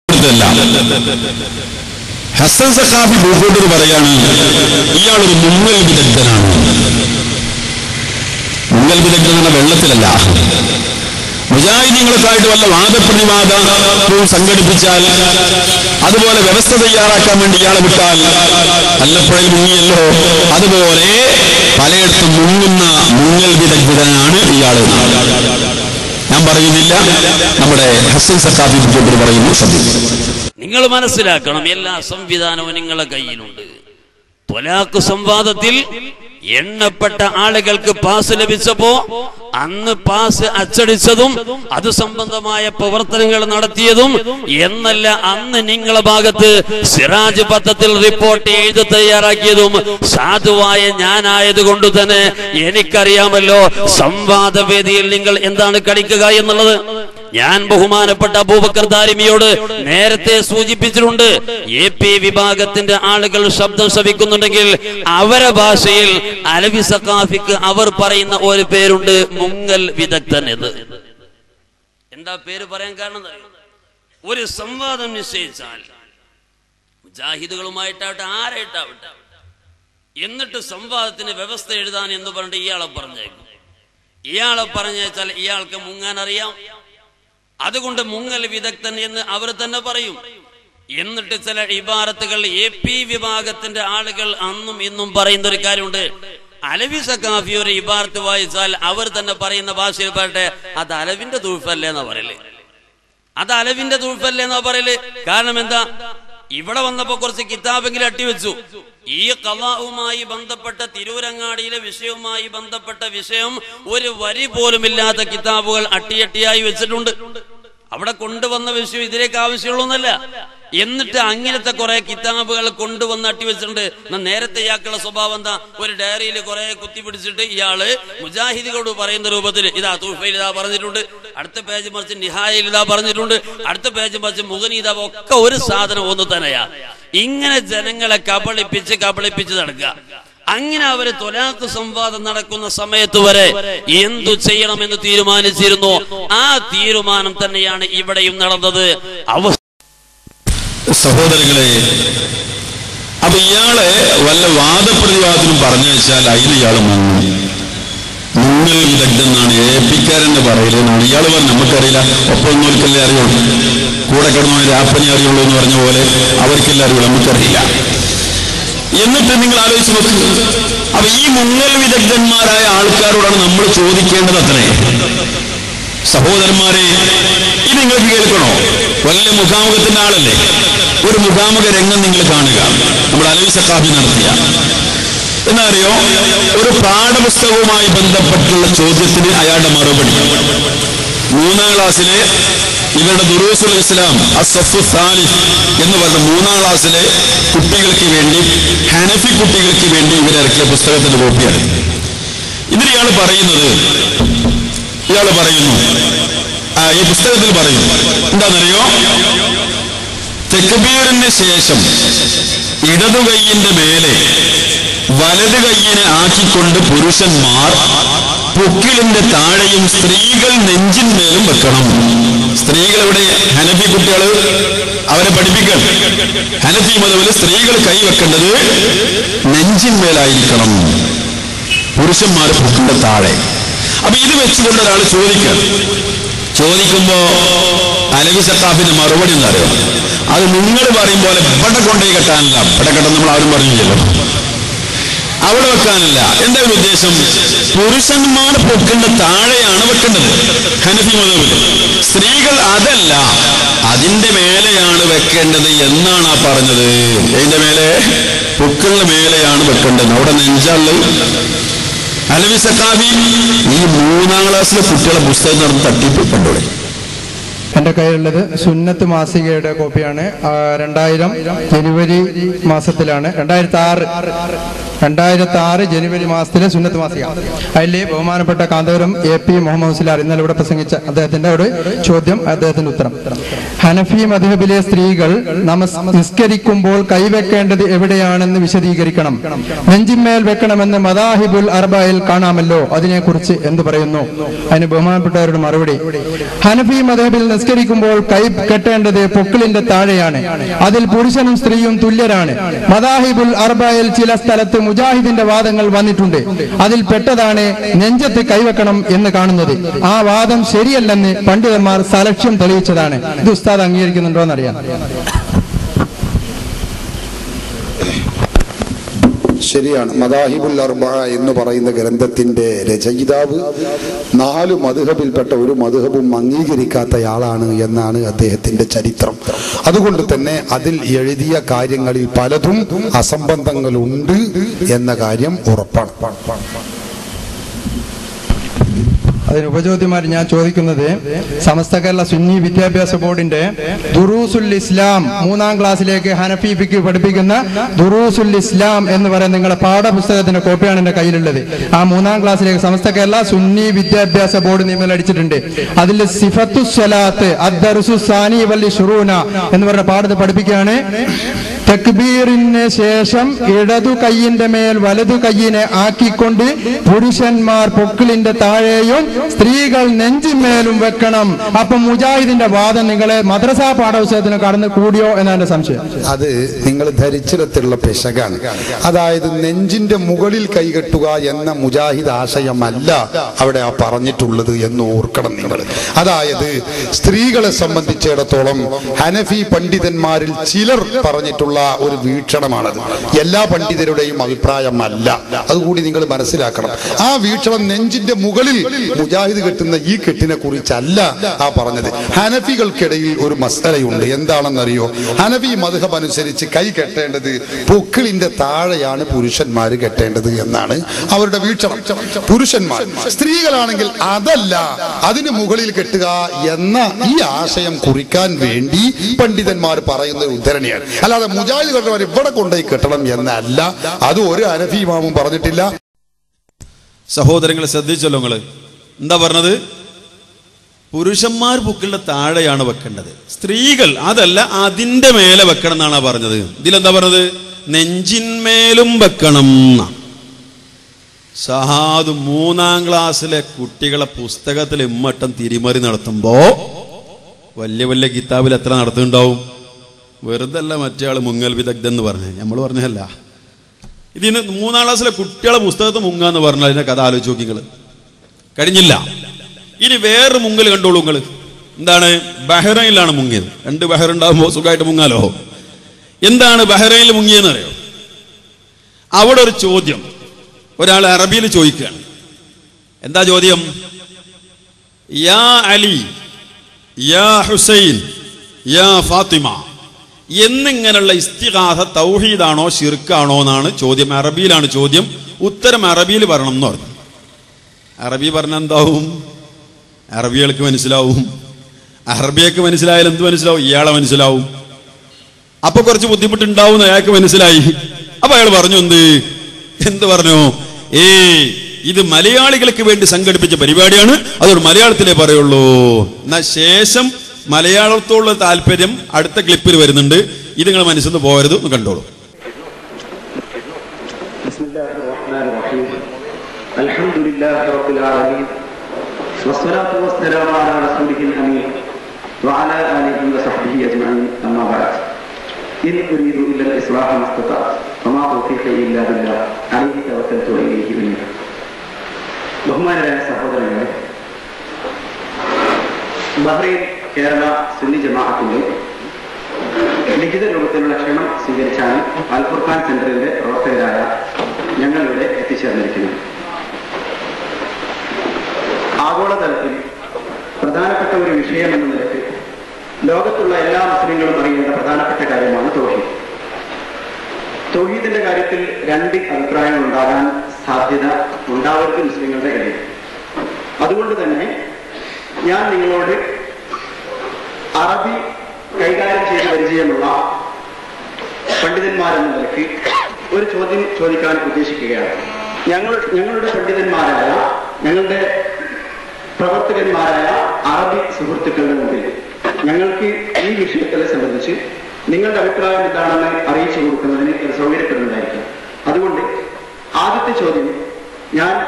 ഹസൻ സഖാഫി ഭൂക്കോട്ടൂർ പറയാണ്, ഇയാളൊരു മുങ്ങൽ വിദഗ്ധനാണ്. മുങ്ങൽ വിദഗ്ധൻ എന്ന വെള്ളത്തിലല്ല. മുജാഹിദീങ്ങളൊക്കെയായിട്ട് വല്ല വാദപ്രതിവാദവും സംഘടിപ്പിച്ചാൽ, അതുപോലെ വ്യവസ്ഥ തയ്യാറാക്കാൻ വേണ്ടി ഇയാളെ വിട്ടാൽ വല്ലപ്പോഴും മുങ്ങിയല്ലോ, അതുപോലെ പലയിടത്തും മുങ്ങുന്ന മുങ്ങൽ വിദഗ്ധനാണ് ഇയാൾ. ഞാൻ പറയുന്നില്ല, നമ്മുടെ ഹസൻ സഖാഫി ഭൂക്കോട്ടൂർ പറയുന്നു. നിങ്ങൾ മനസ്സിലാക്കണം, എല്ലാ സംവിധാനവും നിങ്ങളുടെ കയ്യിലുണ്ട്. ത്വലാഖ് സംവാദത്തിൽ എണ്ണപ്പെട്ട ആളുകൾക്ക് പാസ് ലഭിച്ചപ്പോ അന്ന് പാസ് അച്ചടിച്ചതും അത് സംബന്ധമായ പ്രവർത്തനങ്ങൾ നടത്തിയതും എന്നല്ല, അന്ന് നിങ്ങളുടെ ഭാഗത്ത് സിറാജ് പത്രത്തിൽ റിപ്പോർട്ട് എഴുതി തയ്യാറാക്കിയതും സാധുവായ ഞാനായതുകൊണ്ട് തന്നെ എനിക്കറിയാമല്ലോ സംവാദ വേദിയിൽ നിങ്ങൾ എന്താണ് കളിക്കുക എന്നുള്ളത്. ഞാൻ ബഹുമാനപ്പെട്ട അബൂബക്കർ ദാരിമിയോട് നേരത്തെ സൂചിപ്പിച്ചിട്ടുണ്ട്, AP വിഭാഗത്തിന്റെ ആളുകൾ ശബ്ദം ശ്രവിക്കുന്നുണ്ടെങ്കിൽ അവരെ ഭാഷയിൽ അലവി സഖാഫിക്ക് അവർ പറയുന്ന ഒരു പേരുണ്ട്, മുങ്ങൽ വിദഗ്ധൻ എന്ന്. എന്താ പേര് പറയാൻ കാരണം? ഒരു സംവാദം നിശ്ചയിച്ചാൽ മുജാഹിദുകളുമായിട്ടാവട്ടെ ആരായിട്ടാവട്ടെ, എന്നിട്ട് സംവാദത്തിന് വ്യവസ്ഥ എഴുതാൻ എന്ന് പറഞ്ഞിട്ട് ഇയാളെ പറഞ്ഞേച്ചാൽ ഇയാൾക്ക് മുങ്ങാൻ അറിയാം, അതുകൊണ്ട് മുങ്ങൽ വിദഗ്ധൻ എന്ന് അവർ തന്നെ പറയും. എന്നിട്ട് ചില ഇബാറത്തുകൾ AP വിഭാഗത്തിന്റെ ആളുകൾ അന്നും ഇന്നും പറയുന്ന ഒരു കാര്യമുണ്ട്, അലവി സഖാഫി ഒരു ഇബാറത്ത് വായിച്ചാൽ അവർ തന്നെ പറയുന്ന ഭാഷയിൽ പറയട്ടെ, അത് അലവിന്റെ തൂഫല്ലേ എന്നാ പറയല്, അത് അലവിന്റെ തൂഫല്ലേ എന്നാ പറയല്. കാരണം എന്താ, ഇവിടെ വന്നപ്പോ കുറച്ച് കിതാബെങ്കിലും അട്ടിവെച്ചു. ഈ ഖളാഉമായി ബന്ധപ്പെട്ട തിരൂരങ്ങാടിയിലെ വിഷയവുമായി ബന്ധപ്പെട്ട വിഷയം ഒരു വരി പോലുമില്ലാത്ത കിതാബുകൾ അട്ടിയട്ടിയായി വെച്ചിട്ടുണ്ട്. അവിടെ കൊണ്ടുവന്ന വിഷയം ഇതിലേക്ക് ആവശ്യമുള്ളൊന്നല്ല. എന്നിട്ട് അങ്ങനത്തെ കുറെ കിതാബുകൾ കൊണ്ടുവന്ന് അട്ടിവെച്ചിട്ടുണ്ട്. നേരത്തെ ഇയാൾക്കുള്ള സ്വഭാവം എന്താ, ഒരു ഡയറിയിൽ കുറെ കുത്തിപ്പിടിച്ചിട്ട് ഇയാള് മുജാഹിദികളോട് പറയുന്ന രൂപത്തിൽ ഇതാ തൂഫയിൽ ഇതാ പറഞ്ഞിട്ടുണ്ട്, അടുത്ത പേജ് മറിച്ച് നിഹായിൽ ഇതാ പറഞ്ഞിട്ടുണ്ട്, അടുത്ത പേജ് മറിച്ച് മുഗനീത, ഒക്കെ ഒരു സാധനം ഒന്ന് തന്നെയാ. ഇങ്ങനെ ജനങ്ങളെ കബളിപ്പിച്ച് നടക്കുക. അങ്ങനെ അവര് ത്വലാഖ് സംവാദം നടക്കുന്ന സമയത്ത് വരെ എന്തു ചെയ്യണമെന്ന് തീരുമാനിച്ചിരുന്നു. ആ തീരുമാനം തന്നെയാണ് ഇവിടെയും നടന്നത്. സഹോദരങ്ങളെ, അപ്പൊ ഇയാളെ വല്ല വാദപ്രതിവാദത്തിനും പറഞ്ഞു വെച്ചാൽ അതിൽ ഇയാള് മുങ്ങൽ വിദഗ്ധെന്നാണ് AP-ക്കാരെന്ന് പറയലെന്നാണ് ഇയാൾ പറഞ്ഞത്. നമുക്കറിയില്ല, ഒപ്പം നോൽക്കല്ലേ അറിയുള്ളൂ, കൂടെ കിടന്നോ രാപ്പനെ അറിയുള്ളൂ എന്ന് പറഞ്ഞ പോലെ അവർക്കെല്ലാം അറിയുള്ളൂ, നമുക്കറിയില്ല. എന്നിട്ട് നിങ്ങൾ ആലോചിച്ച് നോക്കുക, അപ്പൊ ഈ മുങ്ങൽ വിദഗ്ധന്മാരായ ആൾക്കാരോടാണ് നമ്മൾ ചോദിക്കേണ്ടത് അത്രേ. സഹോദരന്മാരെ, ഇത് നിങ്ങൾക്ക് കേൾക്കണോ? വലിയ മുഖാമുഖത്തിന്റെ ആളല്ലേ, ഒരു മുഖാമുഖ രംഗം നിങ്ങൾ കാണുക. നമ്മൾ അലവി സഖാഫി നടത്തിയ എന്നാ അറിയോ, ഒരു പാഠപുസ്തകവുമായി ബന്ധപ്പെട്ടുള്ള ചോദ്യത്തിന് അയാളുടെ മറുപടി 3ാം ക്ലാസ്സിലെ ഇവരുടെ ദുറൂസുൽ ഇസ്ലാം അസ്സഫു സാലിസ് എന്ന് പറഞ്ഞ 3ാം ക്ലാസ്സിലെ കുട്ടികൾക്ക് വേണ്ടി, ഹനഫി കുട്ടികൾക്ക് വേണ്ടി ഇവരിറക്കിയ പുസ്തകത്തിന്റെ കോപ്പിയാണ്. ഇതിൽ ഇയാൾ പറയുന്നു, ഈ പുസ്തകത്തിൽ പറയുന്നു എന്താണെന്നറിയോ, തക്ബീറിന് ശേഷം ഇടതു കൈയിന്റെ മേലെ വലത് കൈയിനെ ആക്കിക്കൊണ്ട് പുരുഷന്മാർ പൊക്കിളിന്റെ താഴെയും സ്ത്രീകൾ നെഞ്ചിന്മേലും വെക്കണം. സ്ത്രീകൾ ഇവിടെ ഹനഫി കുട്ടികൾ അവരെ പഠിപ്പിക്കണം. ഹനഫി മതവില് സ്ത്രീകൾ കൈ വെക്കേണ്ടത് നെഞ്ചിന്മേലായിരിക്കണം, പുരുഷന്മാർ പൊക്കിളിന്റെ താഴെ. അപ്പൊ ഇത് വെച്ചുകൊണ്ട് ഒരാൾ ചോദിക്കുമ്പോ അലവി സഖാഫിന്റെ മറുപടി എന്താ അറിയോ, അത് നിങ്ങൾ പറയും പോലെ ഇവിടെ കൊണ്ടേ കെട്ടാനല്ല, ഇവിടെ കെട്ടാൻ നമ്മൾ ആരും പറഞ്ഞില്ലല്ലോ, അവിടെ വെക്കാനല്ല. എന്താ ഒരു ഉദ്ദേശം, പുരുഷന്മാർ പൊക്കേണ്ട താഴെയാണ് വെക്കേണ്ടത് ഹനഫി മതവിൽ, സ്ത്രീകൾ അതല്ല അതിന്റെ മേലെയാണ് വെക്കേണ്ടത് എന്നാണ് ആ പറഞ്ഞത്. അതിന്റെ മേലെ, പൊക്കിളിന്റെ മേലെയാണ് വെക്കേണ്ടത്. അവിടെ നെഞ്ചുള്ളത്. അലവി സഖാഫി ഈ 3ാം ക്ലാസ്സിലെ കുട്ടികളെ പുസ്തകം നടന്ന് തട്ടിപ്പ് കണ്ടോളെ. എന്റെ കയ്യിലുള്ളത് സുന്നത്ത് മാസികയുടെ കോപ്പിയാണ്. 2000 ജനുവരി മാസത്തിലാണ്, 2006 ജനുവരി മാസത്തിലെ സുന്നത്ത് മാസിക. അതിലെ ബഹുമാനപ്പെട്ട കാന്തപുരം AP മുഹമ്മദ് മുസ്ലിയാർ ഇന്നലെ ഇവിടെ പ്രസംഗിച്ച അദ്ദേഹത്തിന്റെ ഒരു ചോദ്യം, അദ്ദേഹത്തിന്റെ ഉത്തരം. ഹനഫി മദ്ഹബിലെ സ്ത്രീകൾ നിസ്കരിക്കുമ്പോൾ കൈവെക്കേണ്ടത് എവിടെയാണെന്ന് വിശദീകരിക്കണം. നെഞ്ചിന്മേൽ വെക്കണമെന്ന് മദാഹിബുൽ അർബയിൽ കാണാമല്ലോ, അതിനെക്കുറിച്ച് എന്ത് പറയുന്നു? അതിന് ബഹുമാനപ്പെട്ടവരുടെ മറുപടി, ഹനഫി മദ്ഹബിൽ നിസ്കരിക്കുമ്പോൾ കൈ കെട്ടേണ്ടത് പൊക്കിളിന്റെ താഴെയാണ്. അതിൽ പുരുഷനും സ്ത്രീയും തുല്യരാണ്. മദാഹിബുൽ അർബയിൽ ചില സ്ഥലത്ത് മുജാഹിദിന്റെ വാദങ്ങൾ വന്നിട്ടുണ്ട്. അതിൽ പെട്ടതാണ് നെഞ്ചത്ത് കൈവെക്കണം എന്ന് കാണുന്നത്. ആ വാദം ശരിയല്ലെന്ന് പണ്ഡിതന്മാർ സലക്ഷ്യം തെളിയിച്ചതാണ്. ഇത് ഉസ്താദ് അംഗീകരിക്കുന്നുണ്ടോ എന്നറിയാം. ശരിയാണ്. മദാഹിബുൽ അർബഅ എന്ന് പറയുന്ന ഗ്രന്ഥത്തിന്റെ രചയിതാവ് 4 മദ്ഹബിൽപ്പെട്ട ഒരു മദ്ഹബും അംഗീകരിക്കാത്തയാളാണ് എന്നാണ് അദ്ദേഹത്തിന്റെ ചരിത്രം. അതുകൊണ്ട് തന്നെ അതിൽ എഴുതിയ കാര്യങ്ങളിൽ പലതും അസംബന്ധങ്ങളുണ്ട് എന്ന കാര്യം ഉറപ്പാണ്. അതിന് ഉപചോദ്യമാര് ഞാൻ ചോദിക്കുന്നത്, സമസ്ത കേരള സുന്നി വിദ്യാഭ്യാസ ബോർഡിന്റെ ദുറൂസുൽ ഇസ്ലാം 3ാം ക്ലാസ്സിലേക്ക് ഹനഫി ഫിഖ് പഠിപ്പിക്കുന്ന ദുറൂസുൽ ഇസ്ലാം എന്ന് പറയുന്ന നിങ്ങളുടെ പാഠപുസ്തകത്തിന്റെ കോപ്പിയാണ് എന്റെ കയ്യിലുള്ളത്. ആ 3ാം ക്ലാസ്സിലേക്ക് സമസ്ത കേരള സുന്നി വിദ്യാഭ്യാസ ബോർഡ് നിയമം അടിച്ചിട്ടുണ്ട്. അതിൽ സിഫത്തു സ്വലാത്ത് അദ്ദർസു സാനി വല്ലി ഷുറൂന എന്ന് പറഞ്ഞ പാഠത്തെ പഠിപ്പിക്കുകയാണ്. തക്ബീറിന് ശേഷം ഇടതു കൈയിന്റെ മേൽ വലതു കൈയിനെ ആക്കിക്കൊണ്ട് പുരുഷന്മാർ പൊക്കിളിന്റെ താഴെയും സ്ത്രീകൾ നെഞ്ചിന്മേലും വെക്കണം. അപ്പൊ മുജാഹിദിന്റെ വാദം നിങ്ങളെ മദ്രസാ പാഠപുസ്തകത്തിന് കടന്ന് കൂടിയോ എന്നാണ് സംശയം. അത് നിങ്ങൾ ധരിച്ചിടത്തുള്ള പെശകാണ്. അതായത് നെഞ്ചിന്റെ മുകളിൽ കൈകെട്ടുക എന്ന മുജാഹിദ് ആശയമല്ല അവിടെ ആ പറഞ്ഞിട്ടുള്ളത് എന്ന് ഓർക്കണം നിങ്ങൾ. അതായത് സ്ത്രീകളെ സംബന്ധിച്ചിടത്തോളം ഹനഫി പണ്ഡിതന്മാരിൽ ചിലർ പറഞ്ഞിട്ടുള്ള ഒരു വീക്ഷണമാണത്. എല്ലാ പണ്ഡിതരുടെയും അഭിപ്രായമല്ല. അതുകൂടി നിങ്ങൾ മനസ്സിലാക്കണം. ആ വീക്ഷണം നെഞ്ചിന്റെ മുകളിൽ മുജാഹിദ് കെട്ടുന്ന ഈ കെട്ടിനെ കുറിച്ചല്ല ആ പറഞ്ഞത്. ഹനഫികൾക്കിടയിൽ ഒരു മസലയുണ്ട്. എന്താണെന്നറിയോ? ഹനഫി മദ്ഹബ് അനുസരിച്ച് കൈ കെട്ടേണ്ടത് പൊക്കിളിന്റെ താഴെയാണ് പുരുഷന്മാർ കെട്ടേണ്ടത് എന്നാണ് അവരുടെ വീക്ഷണം. പുരുഷന്മാർ, സ്ത്രീകളാണെങ്കിൽ അതല്ല, അതിന് മുകളിൽ കെട്ടുക എന്ന ഈ ആശയം കുറിക്കാൻ വേണ്ടി പണ്ഡിതന്മാർ പറയുന്ന ഒരു ഉദ്ധരണിയാണ്. അല്ലാതെ മുജാഹിദ് കെട്ടവർ ഇവിടെ കൊണ്ടുപോയി കെട്ടണം എന്നല്ല. അത് ഒരു ഹനഫി ഇമാമും പറഞ്ഞിട്ടില്ല. സഹോദരങ്ങളെ ശ്രദ്ധിച്ചല്ലോ നിങ്ങള്. എന്താ പറഞ്ഞത്? പുരുഷന്മാർ പൊക്കിളിന്റെ താഴെയാണ് വെക്കേണ്ടത്, സ്ത്രീകൾ അതല്ല അതിന്റെ മേലെ വെക്കണം എന്നാണ് പറഞ്ഞത്. ഇതിലെന്താ പറഞ്ഞത്? നെഞ്ചിന്മേലും വെക്കണം. ഷഹാദ് 3ാം ക്ലാസ്സിലെ കുട്ടികളെ പുസ്തകത്തിൽ ഇമ്മട്ടം തിരിമറി നടത്തുമ്പോ വലിയ വലിയ കിതാബിൽ എത്ര നടത്തുന്നുണ്ടാവും? വെറുതെ അല്ല മറ്റേ ആള് മുങ്ങൽ വിദഗ്ധൻ എന്ന് പറഞ്ഞേ, നമ്മൾ പറഞ്ഞല്ല. ഇതിന് 3ാം ക്ലാസ്സിലെ കുട്ടികളെ പുസ്തകത്ത് മുങ്ങാന്ന് പറഞ്ഞാൽ അതിന്റെ കഥ ആലോചിച്ച് നോക്കി നിങ്ങൾ. കഴിഞ്ഞില്ല. ഇനി വേറൊരു മുങ്ങൽ കണ്ടോളൂ നിങ്ങൾ. എന്താണ്? ബഹ്റൈനിലാണ് മുങ്ങിയത്. 2 ബഹ്റൈൻ ഉണ്ടാകുമ്പോൾ സുഖമായിട്ട് മുങ്ങാലോ. എന്താണ് ബഹ്റൈനിൽ മുങ്ങിയെന്ന് അറിയോ? അവിടെ ഒരു ചോദ്യം ഒരാൾ അറബിയിൽ ചോദിക്കുകയാണ്. എന്താ ചോദ്യം? യാ അലി യാ ഹുസൈൻ യാ ഫാത്തിമ എന്നിങ്ങനെയുള്ള ഇസ്തിഗാസ തൗഹീദാണോ ശിർക്കാണോ എന്നാണ് ചോദ്യം. അറബിയിലാണ് ചോദ്യം. ഉത്തരം അറബിയിൽ പറയണം എന്ന് പറഞ്ഞു. അറബി പറഞ്ഞാൽ എന്താവും? അറബികൾക്ക് മനസ്സിലാവും. അറബിയൊക്കെ മനസ്സിലായാലും എന്ത് മനസ്സിലാവും? ഇയാളെ മനസ്സിലാവും. അപ്പൊ കുറച്ച് ബുദ്ധിമുട്ടുണ്ടാവും അയാൾക്ക് മനസ്സിലായി. അപ്പൊ അയാൾ പറഞ്ഞു എന്ത് പറഞ്ഞു? ഇത് മലയാളികൾക്ക് വേണ്ടി സംഘടിപ്പിച്ച പരിപാടിയാണ്, അതൊരു മലയാളത്തിലേ പറയുള്ളൂ. എന്നാ ശേഷം മലയാളത്തോടുള്ള താല്പര്യം അടുത്ത ക്ലിപ്പിൽ വരുന്നുണ്ട്. ഇത് നിങ്ങൾ മനസ്സിൽ നിന്ന് പോകരുത്, ഒന്ന് കണ്ടോളൂ. അൽഹംദുലില്ലാഹി റബ്ബിൽ ആലമീൻ വസ്സലാത്തു വസ്സലാമു അലാ റസൂലിഹിൽ അമീൻ വഅലാ ആലിഹി വസഹ്ബിഹി അജ്മഈൻ. അമ്മാ ബഅദ്. ഇൻ ഉരീദു ഇല്ലൽ ഇസ്ലാഹ മസ്തതഅതു വമാ തൗഫീഖി ഇല്ലാ ബില്ലാഹ് അലൈഹി തവക്കൽതു വഇലൈഹി ഉനീബ്. ബഹുമാനരായ സഹോദരങ്ങളെ, ബഹ്റൈൻ കേരള സുന്നി ജമാഅത്തിന്റെ ലിഖിത രൂപത്തിലുള്ള ക്ഷണം സ്വീകരിച്ചാണ് അൽ ഫുർഖാൻ സെന്ററിന്റെ പ്രവർത്തകരായ ഞങ്ങളിവിടെ എത്തിച്ചേർന്നിരിക്കുന്നത്. ആഗോളതലത്തിൽ പ്രധാനപ്പെട്ട ഒരു വിഷയം എന്ന നിലയ്ക്ക് ലോകത്തുള്ള എല്ലാ മുസ്ലിങ്ങളും അറിയേണ്ട പ്രധാനപ്പെട്ട കാര്യമാണ് തൗഹീദ്. തൗഹീദിന്റെ കാര്യത്തിൽ 2 അഭിപ്രായങ്ങൾ ഉണ്ടാകാൻ സാധ്യത ഉണ്ടാവരുത് മുസ്ലിങ്ങളുടെ ഇടയിൽ. അതുകൊണ്ട് തന്നെ ഞാൻ നിങ്ങളോട് അറബി കൈകാര്യം ചെയ്ത് പരിചയമുള്ള പണ്ഡിതന്മാരെന്ന നിലയ്ക്ക് ഒരു ചോദ്യം ചോദിക്കാൻ ഉദ്ദേശിക്കുകയാണ്. ഞങ്ങളുടെ പണ്ഡിതന്മാരായ, ഞങ്ങളുടെ പ്രവർത്തകന്മാരായ അറബി സുഹൃത്തുക്കളുടെ മുമ്പിൽ ഞങ്ങൾക്ക് ഈ വിഷയത്തെ സംബന്ധിച്ച് നിങ്ങളുടെ അഭിപ്രായം എന്താണെന്ന് അറിയിച്ചു കൊടുക്കുന്നതിന് സൗകര്യപ്പെടുന്നതായിരിക്കും. അതുകൊണ്ട് ആദ്യത്തെ ചോദ്യം ഞാൻ